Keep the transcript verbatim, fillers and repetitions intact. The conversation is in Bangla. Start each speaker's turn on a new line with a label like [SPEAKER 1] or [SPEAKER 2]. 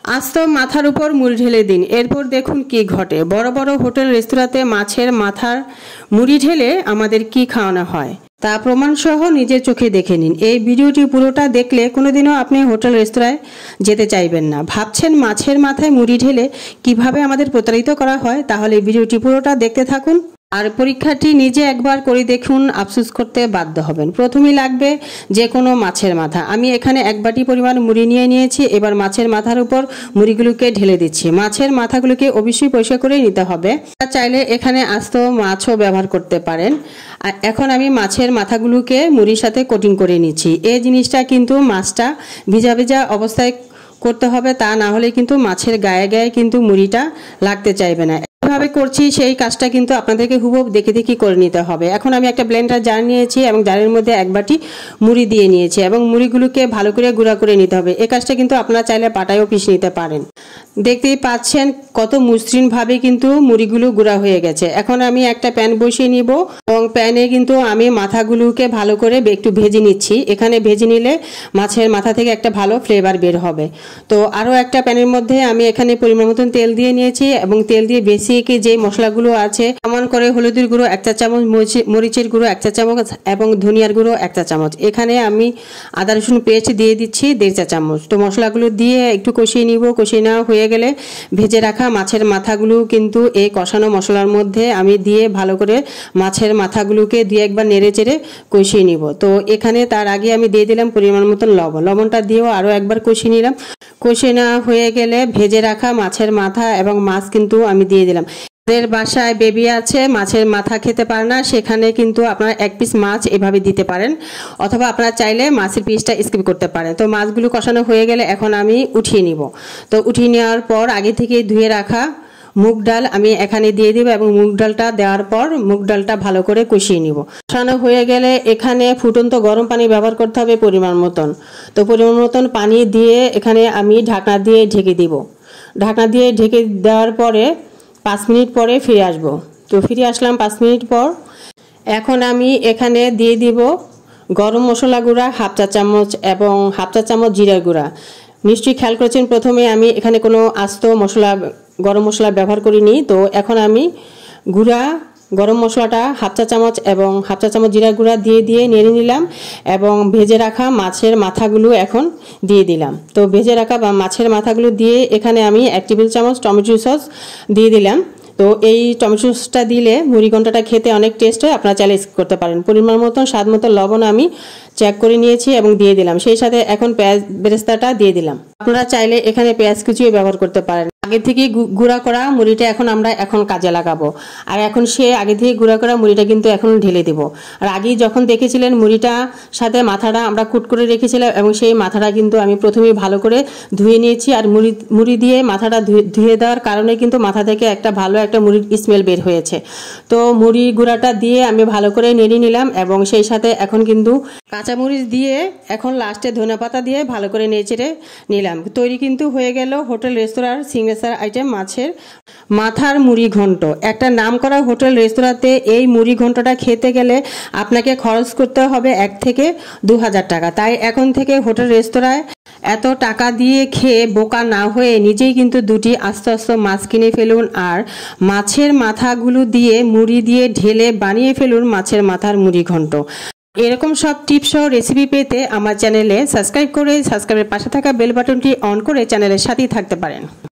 [SPEAKER 1] আস্ত মাথার উপর মুড়ি ঢেলে দিন, এরপর দেখুন কি ঘটে। বড় বড় হোটেল রেস্তোরাঁতে মাছের মাথার মুড়ি ঢেলে আমাদের কি খাওয়ানো হয় তা প্রমাণ সহ নিজের চোখে দেখে নিন। এই ভিডিওটি পুরোটা দেখলে কোনোদিনও আপনি হোটেল রেস্তোরাঁয় যেতে চাইবেন না। ভাবছেন মাছের মাথায় মুড়ি ঢেলে কিভাবে আমাদের প্রতারিত করা হয়? তাহলে ভিডিওটি পুরোটা দেখতে থাকুন আর পরীক্ষাটি নিজে একবার করে দেখুন, আফসোস করতে বাধ্য হবেন। প্রথমেই লাগবে যে কোনো মাছের মাথা। আমি এখানে এক বাটি পরিমাণ মুড়ি নিয়ে নিয়েছি। এবার মাছের মাথার উপর মুড়িগুলোকে ঢেলে দিচ্ছি। মাছের মাথাগুলোকে অবশ্যই পরিষ্কার করে নিতে হবে। চাইলে এখানে আস্ত মাছও ব্যবহার করতে পারেন। আর এখন আমি মাছের মাথাগুলোকে মুড়ির সাথে কোটিং করে নিচ্ছি। এই জিনিসটা কিন্তু মাছটা ভিজা ভিজা অবস্থায় করতে হবে, তা না হলে কিন্তু মাছের গায়ে গায়ে কিন্তু মুড়িটা লাগতে চাইবে না। কিভাবে করছি সেই কাজটা কিন্তু আপনাদেরকে হুবহু দেখে দেখে করে নিতে হবে। এখন আমি একটা ব্লেন্ডার জার নিয়েছি এবং জারের মধ্যে এক বাটি মুড়ি দিয়ে নিয়েছি এবং মুড়িগুলোকে ভালো করে গুঁড়া করে নিতে হবে। এই কাজটা কিন্তু আপনারা চাইলে পাটায়ও পিষে নিতে পারেন। দেখতেই পাচ্ছেন কত মসৃণভাবে কিন্তু মুড়িগুলো গুঁড়া হয়ে গেছে। এখন আমি একটা প্যান বসিয়ে নিব এবং প্যানে কিন্তু আমি মাথাগুলোকে ভালো করে একটু ভেজে নিচ্ছি। এখানে ভেজে নিলে মাছের মাথা থেকে একটা ভালো ফ্লেভার বের হবে। তো আরও একটা প্যানের মধ্যে আমি এখানে পরিমাণ মতন তেল দিয়ে নিয়েছি এবং তেল দিয়ে বেশি যে মশলাগুলো আছে যেমন করে হলুদের গুঁড়ো এক চা চামচ, মরিচের গুঁড়ো এক চা চামচ এবং ধনিয়ার গুঁড়ো এক চা চামচ। এখানে আমি আদা রসুন পেস্ট দিয়ে দিচ্ছি দেড় চা চামচ। তো মশলাগুলো দিয়ে একটু কষিয়ে নিব। কষিয়ে নেওয়া হয়ে গেলে ভেজে রাখা মাছের মাথাগুলো কিন্তু এই কষানো মশলার মধ্যে আমি দিয়ে ভালো করে মাছের মাথাগুলোকে দিয়ে একবার নেড়ে চেড়ে কষিয়ে নিব। তো এখানে তার আগে আমি দিয়ে দিলাম পরিমাণ মতন লবণ। লবণটা দিয়েও আরও একবার কষিয়ে নিলাম। কষিয়ে নেওয়া হয়ে গেলে ভেজে রাখা মাছের মাথা এবং মাছ কিন্তু আমি দিয়ে দিলাম। যাদের বাসায় বেবি আছে, মাছের মাথা খেতে পারে না, সেখানে কিন্তু আপনারা এক পিস মাছ এভাবে দিতে পারেন, অথবা আপনারা চাইলে মাছের পিসটা স্কিপ করতে পারেন। তো মাছগুলো কষানো হয়ে গেলে এখন আমি উঠিয়ে নিব। তো উঠিয়ে নেওয়ার পর আগে থেকে ধুয়ে রাখা মুগ ডাল আমি এখানে দিয়ে দিব এবং মুগ ডালটা দেওয়ার পর মুগ ডালটা ভালো করে কষিয়ে নিব। কষানো হয়ে গেলে এখানে ফুটন্ত গরম পানি ব্যবহার করতে হবে পরিমাণ মতন। তো পরিমাণ মতন পানি দিয়ে এখানে আমি ঢাকনা দিয়ে ঢেকে দিব। ঢাকনা দিয়ে ঢেকে দেওয়ার পরে পাঁচ মিনিট পরে ফিরে আসব। তো ফিরে আসলাম পাঁচ মিনিট পর। এখন আমি এখানে দিয়ে দিব গরম মশলা গুঁড়া হাফ চা চামচ এবং হাফ চা চামচ জিরার গুঁড়া। নিশ্চয়ই খেয়াল করেছেন প্রথমে আমি এখানে কোনো আস্ত মশলা গরম মশলা ব্যবহার করিনি। তো এখন আমি গুঁড়া গরম মশলাটা হাফ চা চামচ এবং হাফ চা চামচ জিরা গুঁড়া দিয়ে দিয়ে নেড়ে নিলাম এবং ভেজে রাখা মাছের মাথাগুলো এখন দিয়ে দিলাম। তো ভেজে রাখা বা মাছের মাথাগুলো দিয়ে এখানে আমি এক টেবিল চামচ টমেটো সস দিয়ে দিলাম। তো এই টমেটো সসটা দিলে মুড়ি ঘন্টটা খেতে অনেক টেস্ট হয়, আপনারা চাইলে স্কিপ করতে পারেন। পরিমাণ মতন স্বাদ মতো লবণ আমি চেক করে নিয়েছি এবং দিয়ে দিলাম। সেই সাথে এখন পেঁয়াজ বেরেস্তাটা দিয়ে দিলাম। আপনারা চাইলে এখানে পেঁয়াজ কুচিও ব্যবহার করতে পারেন। আগে থেকে গুঁড়া করা মুড়িটা এখন আমরা এখন কাজে লাগাবো। আর এখন সে আগে থেকে গুঁড়া করা মুড়িটা কিন্তু এখন ঢেলে দেবো। আর আগেই যখন দেখেছিলেন মুড়িটা সাথে মাথাটা আমরা কুট করে রেখেছিলাম এবং সেই মাথাটা কিন্তু আমি প্রথমেই ভালো করে ধুয়ে নিয়েছি। আর মুড়ি মুড়ি দিয়ে মাথাটা ধুয়ে দেওয়ার কারণে কিন্তু মাথা থেকে একটা ভালো একটা মুড়ির স্মেল বের হয়েছে। তো মুড়ি গুঁড়াটা দিয়ে আমি ভালো করে নেড়ে নিলাম এবং সেই সাথে এখন কিন্তু কাঁচামরিচ দিয়ে এখন লাস্টে ধনেপাতা দিয়ে ভালো করে নেড়ে নিলাম। তৈরি কিন্তু হয়ে গেল হোটেল রেস্তোরাঁর সিগনেচার আইটেম মাছের মাথার মুড়ি ঘন্ট। একটা নামকরা হোটেল রেস্তোরাঁতে এই মুড়ি ঘন্টটা খেতে গেলে আপনাকে খরচ করতে হবে এক থেকে দু হাজার টাকা। তাই এখন থেকে হোটেল রেস্তোরাঁয় এত টাকা দিয়ে খেয়ে বোকা না হয়ে নিজেই কিন্তু দুটি আস্তে আস্তে মাছ কিনে ফেলুন আর মাছের মাথাগুলো দিয়ে মুড়ি দিয়ে ঢেলে বানিয়ে ফেলুন মাছের মাথার মুড়ি ঘন্ট। এরকম সব টিপস ও রেসিপি পেতে আমার চ্যানেলে সাবস্ক্রাইব করে সাবস্ক্রাইবের পাশে থাকা বেল বাটনটি অন করে চ্যানেলের সাথেই থাকতে পারেন।